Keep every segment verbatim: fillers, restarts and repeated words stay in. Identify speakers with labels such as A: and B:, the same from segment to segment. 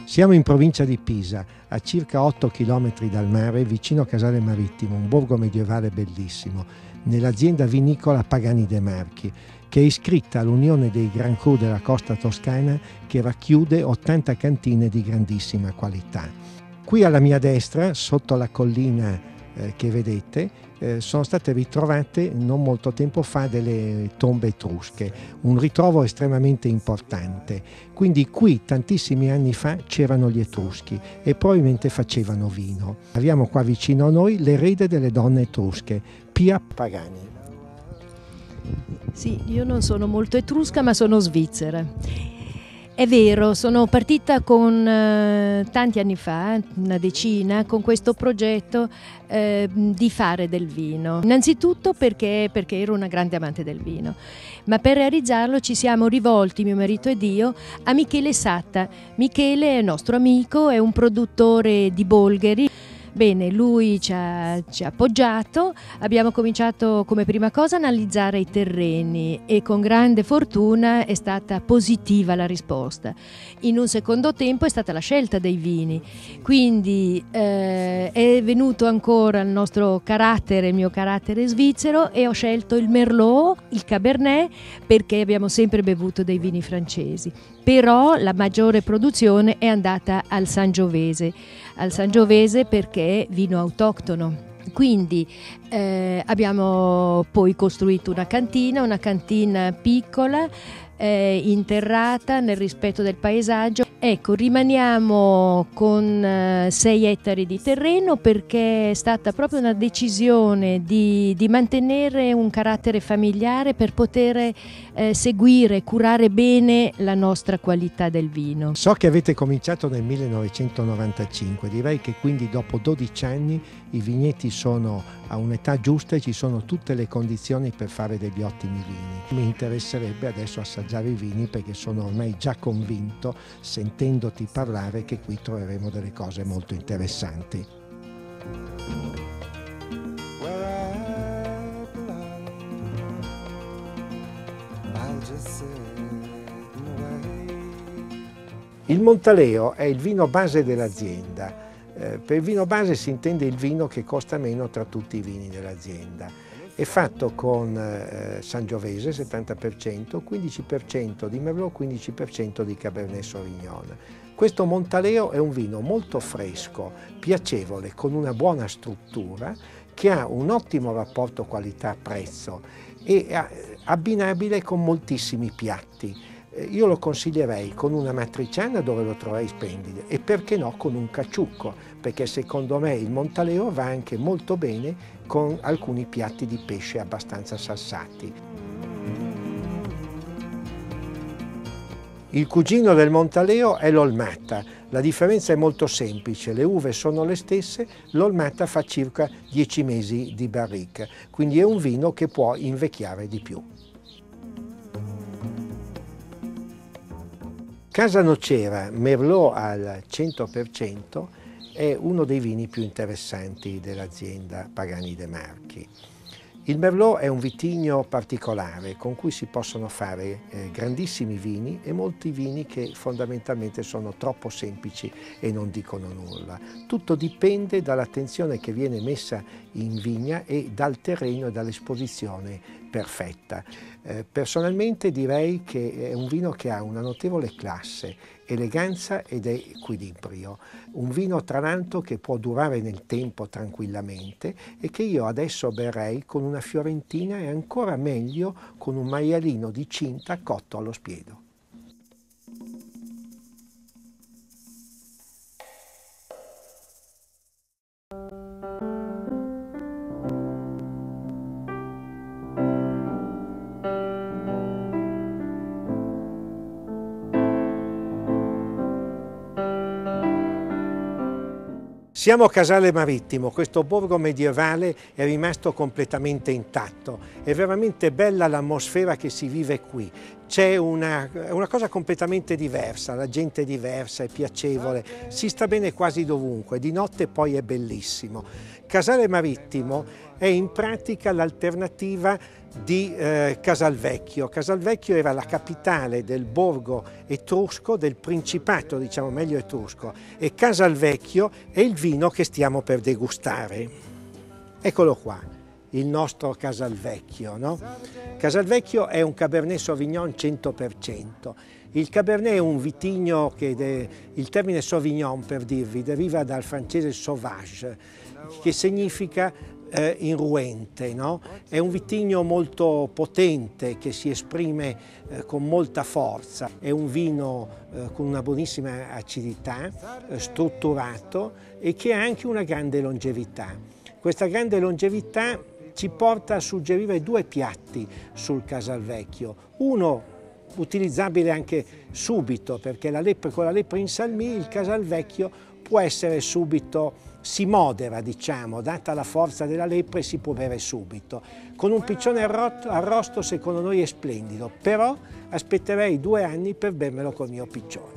A: Siamo in provincia di Pisa, a circa otto chilometri dal mare, vicino a Casale Marittimo, un borgo medievale bellissimo, nell'azienda vinicola Pagani de' Marchi, che è iscritta all'Unione dei Gran Cru della costa toscana, che racchiude ottanta cantine di grandissima qualità. Qui alla mia destra, sotto la collina eh, che vedete, eh, sono state ritrovate non molto tempo fa delle tombe etrusche, un ritrovo estremamente importante. Quindi qui tantissimi anni fa c'erano gli Etruschi e probabilmente facevano vino. Abbiamo qua vicino a noi l'erede delle donne etrusche, Pia Pagani.
B: Sì, io non sono molto etrusca, ma sono svizzera. È vero, sono partita con eh, tanti anni fa, una decina, con questo progetto eh, di fare del vino. Innanzitutto perché, perché ero una grande amante del vino, ma per realizzarlo ci siamo rivolti, mio marito ed io, a Michele Satta. Michele è nostro amico, è un produttore di Bolgheri. Bene, lui ci ha, ci ha appoggiato, abbiamo cominciato come prima cosa a analizzare i terreni e con grande fortuna è stata positiva la risposta. In un secondo tempo è stata la scelta dei vini, quindi eh, è venuto ancora il nostro carattere, il mio carattere svizzero, e ho scelto il Merlot, il Cabernet, perché abbiamo sempre bevuto dei vini francesi. Però la maggiore produzione è andata al Sangiovese, al Sangiovese perché è vino autoctono. Quindi eh, abbiamo poi costruito una cantina, una cantina piccola, eh, interrata nel rispetto del paesaggio. Ecco, rimaniamo con eh, sei ettari di terreno perché è stata proprio una decisione di, di mantenere un carattere familiare per poter eh, seguire, curare bene la nostra qualità del vino.
A: So che avete cominciato nel millenovecentonovantacinque, direi che quindi dopo dodici anni i vigneti sono a un'età giusta e ci sono tutte le condizioni per fare degli ottimi vini. Mi interesserebbe adesso assaggiare i vini perché sono ormai già convinto, sentendoti parlare, che qui troveremo delle cose molto interessanti. Il Montaleo è il vino base dell'azienda. Eh, per vino base si intende il vino che costa meno tra tutti i vini dell'azienda. È fatto con eh, Sangiovese settanta per cento, quindici per cento di Merlot, quindici per cento di Cabernet Sauvignon. Questo Montaleo è un vino molto fresco, piacevole, con una buona struttura, che ha un ottimo rapporto qualità-prezzo e eh, abbinabile con moltissimi piatti. Io lo consiglierei con una matriciana dove lo troverei splendido e perché no con un cacciucco, perché secondo me il Montaleo va anche molto bene con alcuni piatti di pesce abbastanza salsati. Il cugino del Montaleo è l'Olmatta. La differenza è molto semplice, le uve sono le stesse, l'Olmatta fa circa dieci mesi di barrique, quindi è un vino che può invecchiare di più. Casa Nocera Merlot al cento per cento è uno dei vini più interessanti dell'azienda Pagani de' Marchi. Il Merlot è un vitigno particolare con cui si possono fare eh, grandissimi vini e molti vini che fondamentalmente sono troppo semplici e non dicono nulla. Tutto dipende dall'attenzione che viene messa in vigna e dal terreno e dall'esposizione perfetta. Eh, personalmente direi che è un vino che ha una notevole classe, eleganza ed equilibrio. Un vino tra l'altro che può durare nel tempo tranquillamente e che io adesso berrei con una fiorentina e ancora meglio con un maialino di cinta cotto allo spiedo. Siamo a Casale Marittimo, questo borgo medievale è rimasto completamente intatto, è veramente bella l'atmosfera che si vive qui. c'è una, una cosa completamente diversa, la gente è diversa, è piacevole, si sta bene quasi dovunque, di notte poi è bellissimo. Casale Marittimo è in pratica l'alternativa di eh, Casalvecchio. Casalvecchio era la capitale del borgo etrusco, del principato, diciamo meglio etrusco, e Casalvecchio è il vino che stiamo per degustare. Eccolo qua. Il nostro Casalvecchio, no? Casalvecchio è un Cabernet Sauvignon cento per cento. Il Cabernet è un vitigno che, de, il termine Sauvignon per dirvi, deriva dal francese sauvage, che significa eh, irruente, no? È un vitigno molto potente che si esprime eh, con molta forza, è un vino eh, con una buonissima acidità, eh, strutturato e che ha anche una grande longevità. Questa grande longevità ci porta a suggerire due piatti sul Casalvecchio. Uno utilizzabile anche subito, perché la lepre, con la lepre in salmì il Casalvecchio può essere subito, si modera diciamo, data la forza della lepre si può bere subito. Con un piccione arrosto secondo noi è splendido, però aspetterei due anni per bermelo col mio piccione.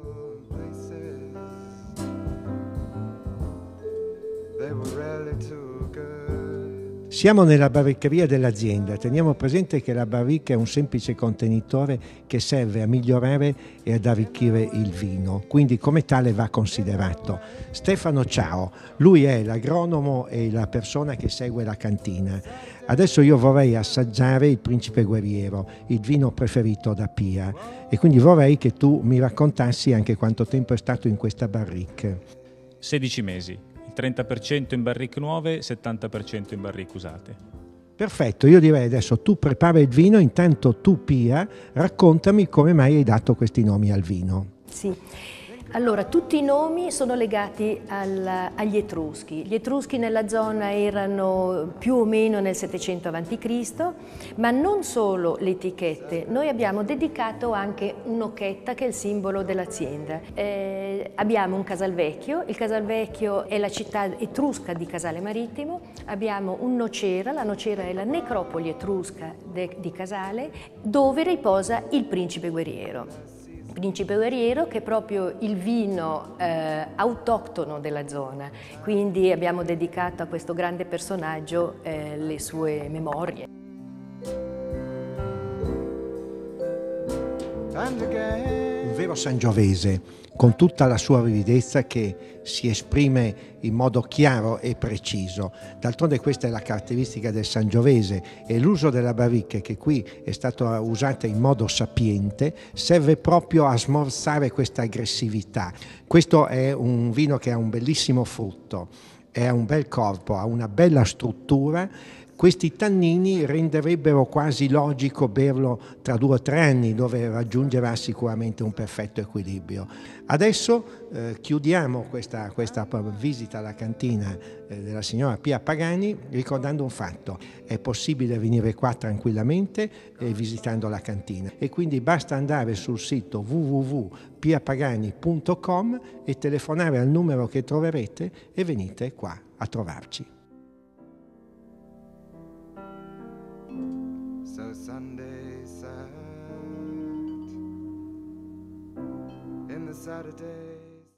A: Siamo nella barricheria dell'azienda. Teniamo presente che la barrica è un semplice contenitore che serve a migliorare e ad arricchire il vino, quindi come tale va considerato. Stefano Ciao, lui è l'agronomo e la persona che segue la cantina. Adesso io vorrei assaggiare il Principe Guerriero, il vino preferito da Pia, e quindi vorrei che tu mi raccontassi anche quanto tempo è stato in questa barrique.
C: sedici mesi. trenta per cento in barrique nuove, settanta per cento in barrique usate.
A: Perfetto, io direi adesso tu prepara il vino, intanto tu Pia, raccontami come mai hai dato questi nomi al vino.
B: Sì. Allora, tutti i nomi sono legati al, agli Etruschi. Gli Etruschi nella zona erano più o meno nel settecento avanti Cristo, ma non solo le etichette, noi abbiamo dedicato anche un'occhetta che è il simbolo dell'azienda. Eh, abbiamo un Casalvecchio, il Casalvecchio è la città etrusca di Casale Marittimo, abbiamo un Nocera, la Nocera è la necropoli etrusca de, di Casale, dove riposa il Principe Guerriero. Principe Guerriero, che è proprio il vino eh, autoctono della zona, quindi abbiamo dedicato a questo grande personaggio eh, le sue memorie.
A: Un vero sangiovese, con tutta la sua vividezza che si esprime in modo chiaro e preciso. D'altronde questa è la caratteristica del sangiovese e l'uso della barrique, che qui è stata usata in modo sapiente, serve proprio a smorzare questa aggressività. Questo è un vino che ha un bellissimo frutto, ha un bel corpo, ha una bella struttura. Questi tannini renderebbero quasi logico berlo tra due o tre anni, dove raggiungerà sicuramente un perfetto equilibrio. Adesso eh, chiudiamo questa, questa visita alla cantina eh, della signora Pia Pagani ricordando un fatto: è possibile venire qua tranquillamente eh, visitando la cantina, e quindi basta andare sul sito w w w punto pia pagani punto com e telefonare al numero che troverete e venite qua a trovarci.
D: So Sunday sat in the Saturday